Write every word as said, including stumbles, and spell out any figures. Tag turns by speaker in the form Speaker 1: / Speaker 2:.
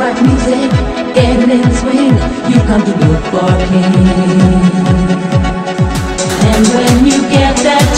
Speaker 1: rock music, getting in the swing, you come to look for a king. And when you get that